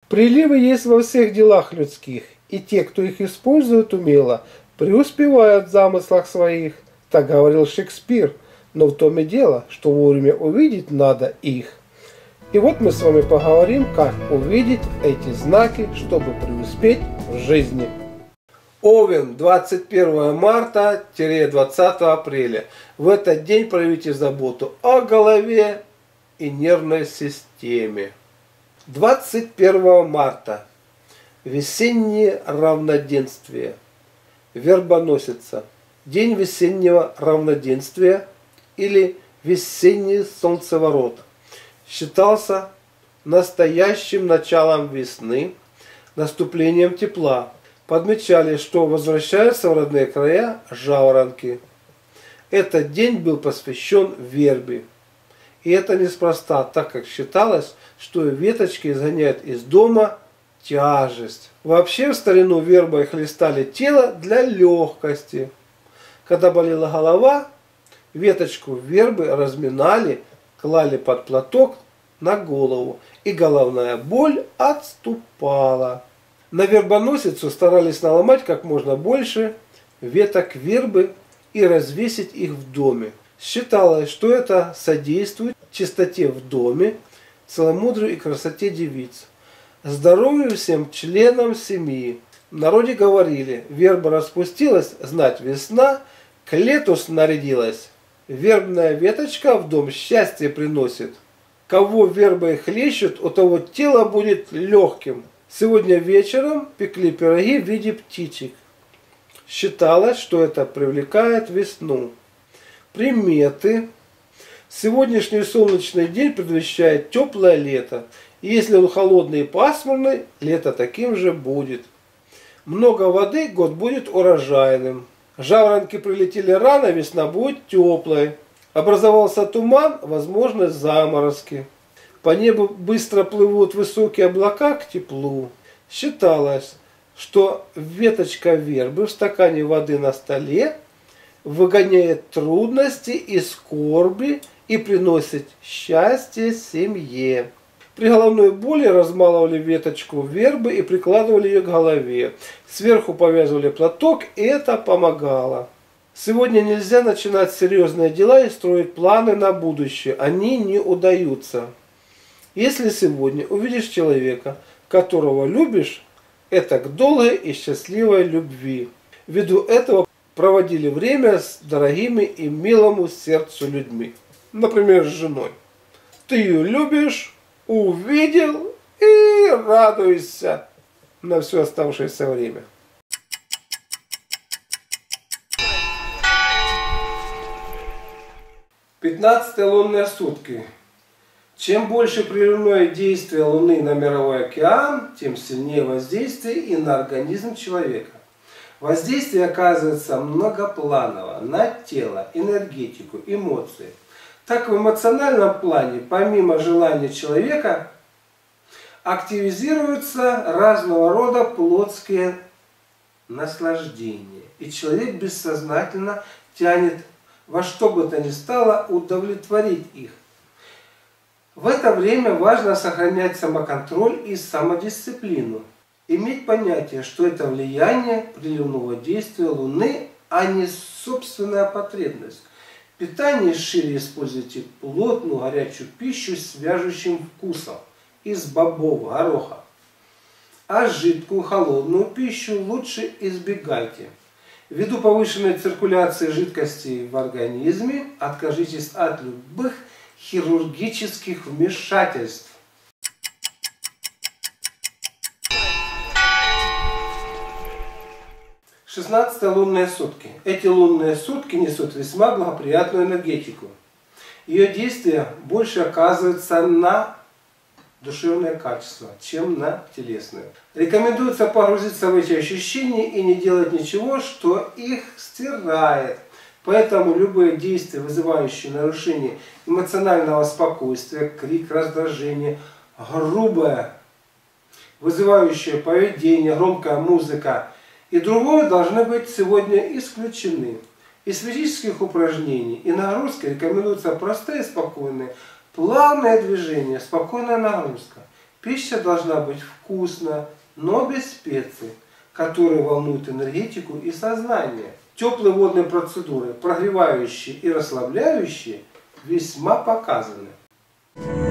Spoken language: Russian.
Приливы есть во всех делах людских, и те, кто их использует умело, преуспевают в замыслах своих. Так говорил Шекспир, но в том и дело, что вовремя увидеть надо их. И вот мы с вами поговорим, как увидеть эти знаки, чтобы преуспеть в жизни. Овен, 21 марта-20 апреля. В этот день проявите заботу о голове и нервной системе. 21 марта. Весеннее равноденствие. Вербоносица. День весеннего равноденствия или весенний солнцеворот. Считался настоящим началом весны, наступлением тепла. Подмечали, что возвращаются в родные края жаворонки. Этот день был посвящен вербе. И это неспроста, так как считалось, что веточки изгоняют из дома тяжесть. Вообще в старину вербой хлестали тело для легкости. Когда болела голова, веточку вербы разминали, клали под платок на голову, и головная боль отступала. На вербоносицу старались наломать как можно больше веток вербы и развесить их в доме. Считалось, что это содействует чистоте в доме, целомудрию и красоте девиц, здоровью всем членам семьи. В народе говорили: верба распустилась, знать весна, к лету снарядилась. Вербная веточка в дом счастье приносит. Кого вербой хлещут, у того тело будет легким. Сегодня вечером пекли пироги в виде птичек. Считалось, что это привлекает весну. Приметы. Сегодняшний солнечный день предвещает теплое лето. И если он холодный и пасмурный, лето таким же будет. Много воды, год будет урожайным. Жаворонки прилетели рано, весна будет теплой. Образовался туман, возможны заморозки. По небу быстро плывут высокие облака к теплу. Считалось, что веточка вербы в стакане воды на столе выгоняет трудности и скорби и приносит счастье семье. При головной боли размалывали веточку вербы и прикладывали ее к голове. Сверху повязывали платок, и это помогало. Сегодня нельзя начинать серьезные дела и строить планы на будущее. Они не удаются. Если сегодня увидишь человека, которого любишь, это к долгой и счастливой любви. Ввиду этого проводили время с дорогими и милому сердцу людьми. Например, с женой. Ты ее любишь, увидел и радуйся на все оставшееся время. Пятнадцатые лунные сутки. Чем больше приливное действие Луны на мировой океан, тем сильнее воздействие и на организм человека. Воздействие оказывается многопланово на тело, энергетику, эмоции. Так в эмоциональном плане, помимо желания человека, активизируются разного рода плотские наслаждения. И человек бессознательно тянет во что бы то ни стало удовлетворить их. В это время важно сохранять самоконтроль и самодисциплину. Иметь понятие, что это влияние приливного действия Луны, а не собственная потребность. В питании шире используйте плотную горячую пищу с вяжущим вкусом из бобов, гороха. А жидкую холодную пищу лучше избегайте. Ввиду повышенной циркуляции жидкостей в организме откажитесь от любых хирургических вмешательств. Шестнадцатые лунные сутки. Эти лунные сутки несут весьма благоприятную энергетику. Ее действие больше оказывается на душевное качество, чем на телесное. Рекомендуется погрузиться в эти ощущения и не делать ничего, что их стирает. Поэтому любые действия, вызывающие нарушение эмоционального спокойствия, крик, раздражение, грубое, вызывающее поведение, громкая музыка и другое должны быть сегодня исключены. Из физических упражнений и нагрузки рекомендуются простые, спокойные, плавные движения, спокойная нагрузка. Пища должна быть вкусна, но без специй, которые волнуют энергетику и сознание. Теплые водные процедуры, прогревающие и расслабляющие, весьма показаны.